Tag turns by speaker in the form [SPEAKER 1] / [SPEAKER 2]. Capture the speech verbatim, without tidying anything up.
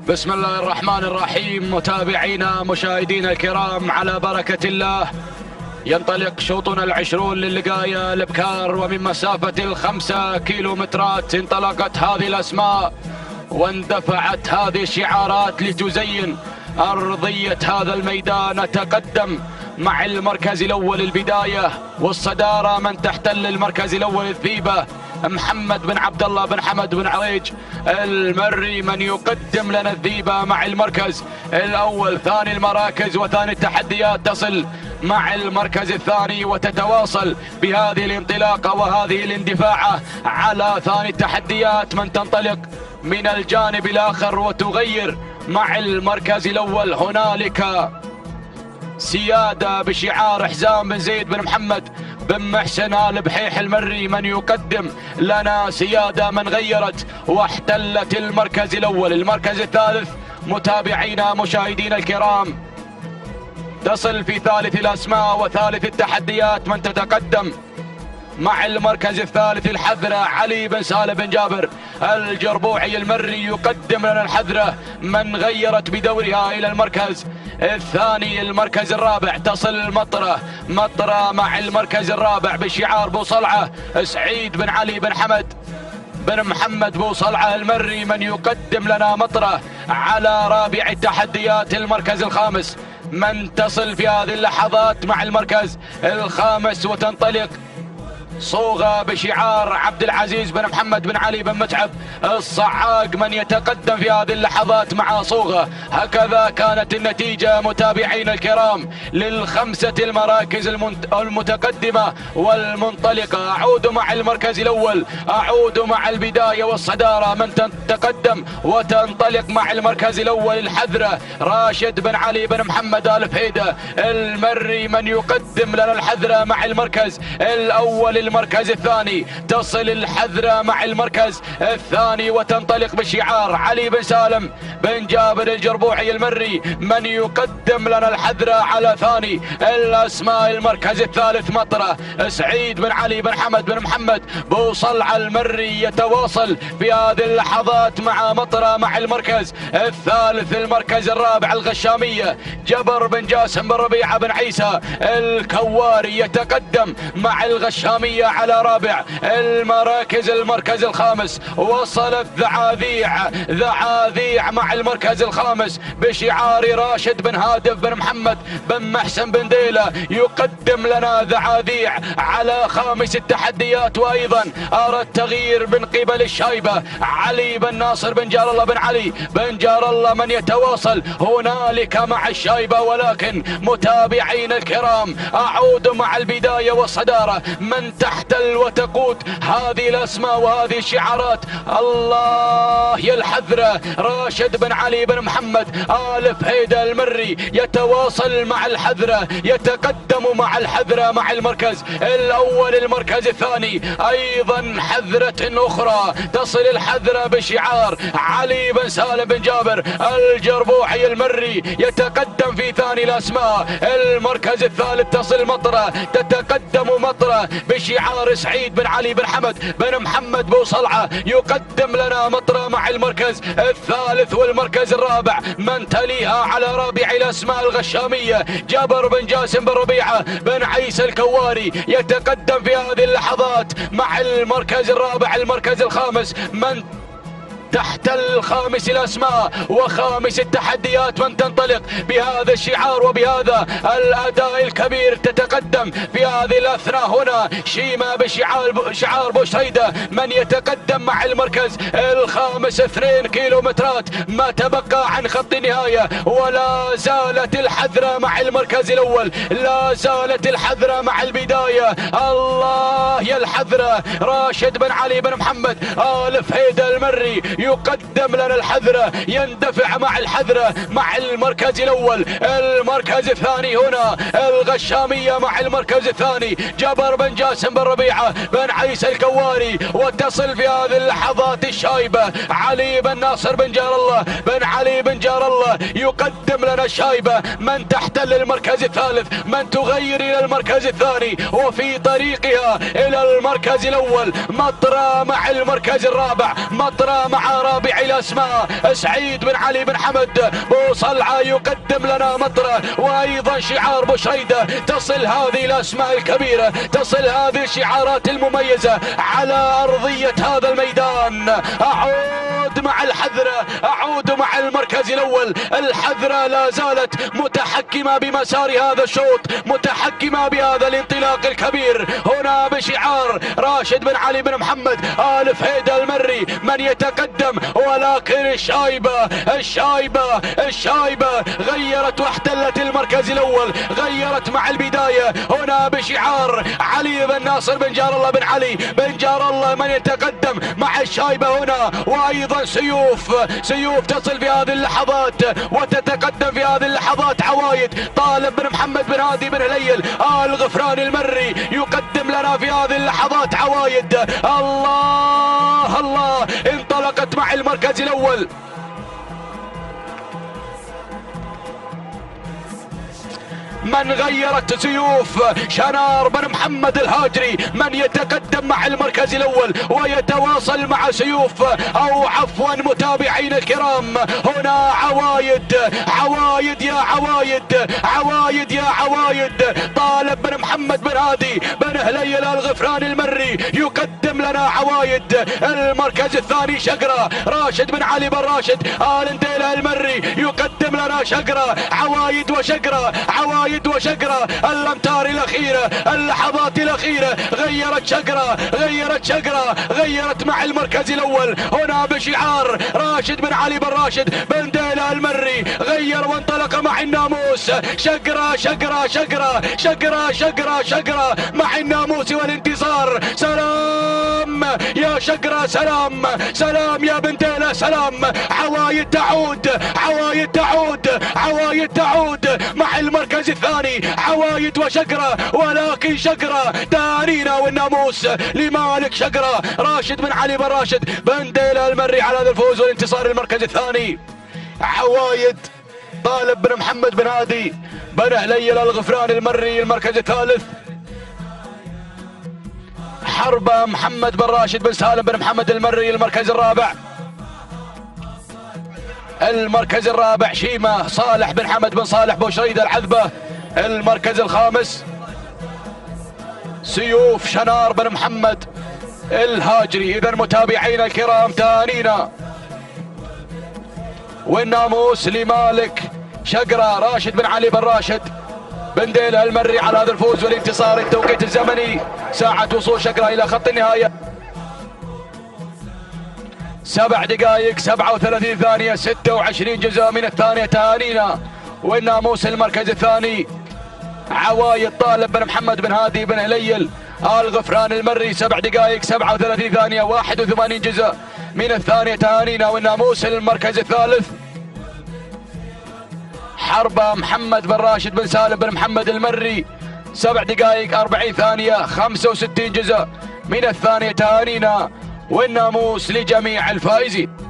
[SPEAKER 1] بسم الله الرحمن الرحيم. متابعينا مشاهدينا الكرام، على بركة الله ينطلق شوطنا العشرون للقاية الابكار، ومن مسافة الخمسة كيلومترات انطلقت هذه الاسماء واندفعت هذه الشعارات لتزين ارضية هذا الميدان. نتقدم مع المركز الاول البداية والصدارة، من تحتل المركز الاول الذيبة محمد بن عبد الله بن حمد بن عريج المري، من يقدم لنا الذيبة مع المركز الاول. ثاني المراكز وثاني التحديات تصل مع المركز الثاني وتتواصل بهذه الانطلاقة وهذه الاندفاعة على ثاني التحديات، من تنطلق من الجانب الاخر وتغير مع المركز الاول. هنالك سيادة بشعار حزام بن زيد بن محمد بن محسن آل بحيح المري، من يقدم لنا سيادة من غيرت واحتلت المركز الأول. المركز الثالث متابعينا مشاهدينا الكرام تصل في ثالث الأسماء وثالث التحديات، من تتقدم مع المركز الثالث الحذرة علي بن سالم بن جابر الجربوعي المري، يقدم لنا الحذرة من غيرت بدورها إلى المركز الثاني. المركز الرابع تصل المطرة مطرة مع المركز الرابع بشعار بوصلعة سعيد بن علي بن حمد بن محمد بوصلعة المري، من يقدم لنا مطرة على رابع التحديات. المركز الخامس من تصل في هذه اللحظات مع المركز الخامس وتنطلق صوغة بشعار عبد العزيز بن محمد بن علي بن متعب الصعاق، من يتقدم في هذه اللحظات مع صوغة. هكذا كانت النتيجة متابعينا الكرام للخمسة المراكز المتقدمة والمنطلقة. أعود مع المركز الأول، أعود مع البداية والصدارة، من تتقدم وتنطلق مع المركز الأول الحذرة راشد بن علي بن محمد آل فهيدة المري، من يقدم لنا الحذرة مع المركز الأول. المركز الثاني تصل الحذرة مع المركز الثاني وتنطلق بشعار علي بن سالم بن جابر الجربوعي المري، من يقدم لنا الحذرة على ثاني الأسماء. المركز الثالث مطرة سعيد بن علي بن حمد بن محمد بوصلعة المري، يتواصل في هذه اللحظات مع مطرة مع المركز الثالث. المركز الرابع الغشامية جبر بن جاسم بن ربيعة بن عيسى الكواري، يتقدم مع الغشامية على رابع المراكز. المركز الخامس وصلت ذعاذيع ذعاذيع مع المركز الخامس بشعار راشد بن هادف بن محمد بن محسن بن ديلة، يقدم لنا ذعاذيع على خامس التحديات. وايضا ارى التغيير من قبل الشايبة علي بن ناصر بن جار الله بن علي بن جار الله، من يتواصل هنالك مع الشايبة. ولكن متابعين الكرام اعود مع البداية والصدارة، من تحتل وتقود هذه الاسماء وهذه الشعارات. الله يا الحذرة راشد بن علي بن محمد آل فهيدة المري، يتواصل مع الحذرة، يتقدم مع الحذرة مع المركز الاول. المركز الثاني ايضا حذرة اخرى، تصل الحذرة بشعار علي بن سالم بن جابر الجربوعي المري، يتقدم في ثاني الاسماء. المركز الثالث تصل مطرة، تتقدم مطرة بشعار سعيد بن علي بن حمد بن محمد بوصلعة، يقدم لنا مطرة مع المركز الثالث. والمركز الرابع من تليها على رابع الاسماء الغشامية جابر بن جاسم بن ربيعة بن عيسى الكواري، يتقدم في هذه اللحظات مع المركز الرابع. المركز الخامس من تحتل خامس الاسماء وخامس التحديات، من تنطلق بهذا الشعار وبهذا الاداء الكبير. تتقدم في هذه الاثناء هنا شيماء بشعار شعار بوشيدة، من يتقدم مع المركز الخامس. اثنين كيلومترات ما تبقى عن خط النهاية، ولا زالت الحذرة مع المركز الاول، لا زالت الحذرة مع البداية. الله يا الحذرة راشد بن علي بن محمد آل فهيدة المري، يقدم لنا الحذرة، يندفع مع الحذرة مع المركز الأول. المركز الثاني هنا الغشامية مع المركز الثاني جابر بن جاسم بن ربيعة بن عيسى الكواري، وتصل في هذه اللحظات الشايبة علي بن ناصر بن جار الله بن علي بن جار الله، يقدم لنا الشايبة من تحتل المركز الثالث، من تغير إلى المركز الثاني، وفي طريقها إلى المركز الأول مطرة مع المركز الرابع، مطرة مع مع رابع الاسماء سعيد بن علي بن حمد بوصلعة يقدم لنا مطرة، وايضا شعار بوشريدة. تصل هذه الاسماء الكبيرة، تصل هذه الشعارات المميزة على ارضية هذا الميدان. اعود مع الحذرة، اعود مع المركز الاول. الحذرة لا زالت متحكمة بمسار هذا الشوط، متحكمة بهذا الانطلاق الكبير. هنا بشعار راشد بن علي بن محمد آل فهيدة المري من يتقدم، ولكن الشايبة الشايبة الشايبة غيرت واحتلت المركز الاول، غيرت مع البداية. هنا بشعار علي بن ناصر بن جار الله بن علي بن جار الله من يتقدم مع الشايبة هنا، وايضا سيوف سيوف تصل في هذه اللحظات وتتقدم في هذه اللحظات. عوايد طالب بن محمد بن هادي بن هليل آل غفران المري يقدم لنا في هذه اللحظات عوايد. الله الله انطلقت مع المركز الاول. من غيرت سيوف شنار بن محمد الهاجري من يتقدم مع المركز الاول ويتواصل مع سيوف، او عفوا متابعين الكرام هنا عوايد عوايد يا عوايد عوايد يا عوايد. طالب بن محمد بن هادي بن هليل الغفران المري يقدم لنا عوايد. المركز الثاني شقرة راشد بن علي بن راشد آل نديلة المري يقدم لنا شقرة. عوايد وشقرة عوايد وشقرة الامتار الاخيره، اللحظات الاخيره غيرت شقرة غيرت شقرة غيرت مع المركز الاول. هنا بشعار راشد بن علي بن راشد بن ديلة المري غير وانطلق مع الناموس. شقرة شقرة شقرة شقرة شقرة شقرة مع الناموس والانتصار. سلام يا شقرة، سلام سلام يا بن ديلة، سلام. عوايد تعود عوايد تعود عوايد تعود مع المركز الثاني. عوايد وشقرة، ولكن شقرة تانينا والناموس لمالك شقرة راشد بن علي بن راشد بن ديلة المري على هذا الفوز والانتصار. المركز الثاني عوايد طالب بن محمد بن هادي بن هليل الغفران المري. المركز الثالث حربة محمد بن راشد بن سالم بن محمد المري. المركز الرابع المركز الرابع شيمة صالح بن حمد بن صالح بوشريدة العذبة. المركز الخامس سيوف شنار بن محمد الهاجري. اذا متابعينا الكرام تانينا والناموس لمالك شقرة راشد بن علي بن راشد بن ديلة المري على هذا الفوز والانتصار. التوقيت الزمني ساعة وصول شقرة الى خط النهاية سبع دقائق سبعة وثلاثين ثانية ستة وعشرين جزء من الثانية. تهانينا والناموس المركز الثاني عوايد طالب بن محمد بن هادي بن هليل آل غفران المري سبع دقائق سبعة وثلاثين ثانية واحد وثمانين جزء من الثانية. تهانينا والناموس المركز الثالث حربة محمد بن راشد بن سالم بن محمد المري سبع دقائق أربعين ثانية خمسة وستين جزء من الثانية. تهانينا والناموس لجميع الفائزين.